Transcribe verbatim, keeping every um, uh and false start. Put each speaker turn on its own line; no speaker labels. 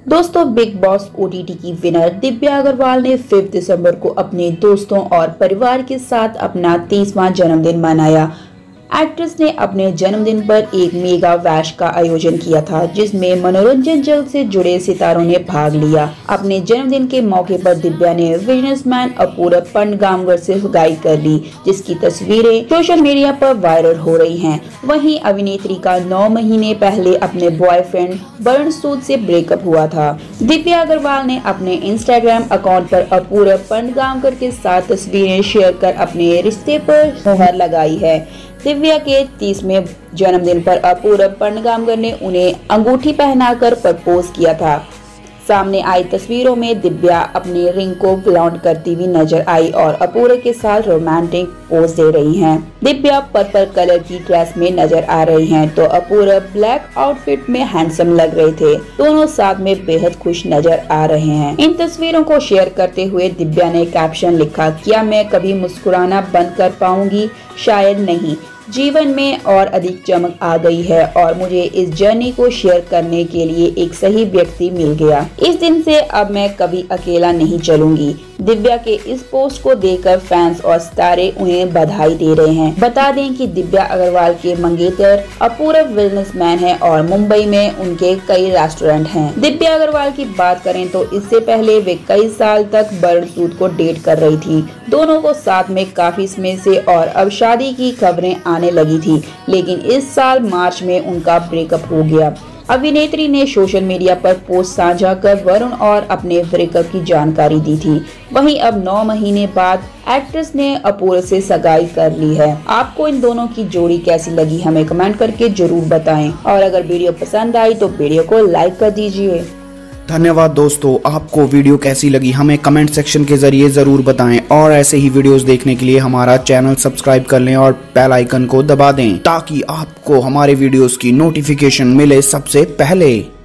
दोस्तों, Bigg Boss OTT की winner Divya Agarwal ने पाँच दिसंबर को अपने दोस्तों और परिवार के साथ अपना तीसवां जन्मदिन मनाया। एक्ट्रेस ने अपने जन्मदिन पर एक मेगा बैश का आयोजन किया था, जिसमें मनोरंजन जगत से जुड़े सितारों ने भाग लिया। अपने जन्मदिन के मौके पर दिव्या ने बिजनेसमैन अपूर्व पनगामकर से सगाई कर ली, जिसकी तस्वीरें सोशल मीडिया पर वायरल हो रही हैं। वहीं अभिनेत्री का नौ महीने पहले अपने बॉयफ्रेंड वरुण सूद से ब्रेकअप हुआ था। दिव्या अग्रवाल ने अपने इंस्टाग्राम अकाउंट पर अपूर्व पनगामकर के साथ तस्वीरें शेयर कर अपने रिश्ते पर मोहर लगाई है। दिव्या के तीसवें जन्मदिन पर अपूर्व पनगामकर ने उन्हें अंगूठी पहनाकर प्रपोज किया था। सामने आई तस्वीरों में दिव्या अपनी रिंग को फ्लॉन्ट करती हुई नजर आई और अपूर्व के साथ रोमांटिक पोज दे रही हैं। दिव्या पर्पल कलर की ड्रेस में नजर आ रही हैं, तो अपूर्व ब्लैक आउटफिट में हैंडसम लग रहे थे। दोनों साथ में बेहद खुश नजर आ रहे हैं। इन तस्वीरों को शेयर करते हुए दिव्या ने कैप्शन लिखा, क्या मैं कभी मुस्कुराना बंद कर पाऊंगी? शायद नहीं। जीवन में और अधिक चमक आ गई है और मुझे इस जर्नी को शेयर करने के लिए एक सही व्यक्ति मिल गया। इस दिन से अब मैं कभी अकेला नहीं चलूंगी। दिव्या के इस पोस्ट को देखकर फैंस और सितारे उन्हें बधाई दे रहे हैं। बता दें कि दिव्या अग्रवाल के मंगेतर अपूर्व बिजनेसमैन हैं और मुंबई में उनके कई रेस्टोरेंट हैं। दिव्या अग्रवाल की बात करें तो इससे पहले वे कई साल तक वरुण सूद को डेट कर रही थी। दोनों को साथ में काफी समय से और अब शादी की खबरें आने लगी थी, लेकिन इस साल मार्च में उनका ब्रेकअप हो गया। अभिनेत्री ने सोशल मीडिया पर पोस्ट साझा कर वरुण और अपने ब्रेकअप की जानकारी दी थी। वहीं अब नौ महीने बाद एक्ट्रेस ने अपूर्व से सगाई कर ली है। आपको इन दोनों की जोड़ी कैसी लगी, हमें कमेंट करके जरूर बताएं और अगर वीडियो पसंद आई तो वीडियो को लाइक कर दीजिए।
धन्यवाद दोस्तों, आपको वीडियो कैसी लगी हमें कमेंट सेक्शन के जरिए ज़रूर बताएं और ऐसे ही वीडियोस देखने के लिए हमारा चैनल सब्सक्राइब कर लें और बेल आइकन को दबा दें ताकि आपको हमारे वीडियोस की नोटिफिकेशन मिले सबसे पहले।